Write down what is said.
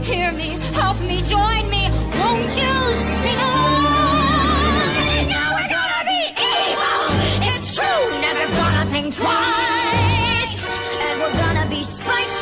hear me, help me, join me. Won't you sing along? Now we're gonna be evil. It's true, never gonna think twice. And we're gonna be spiteful.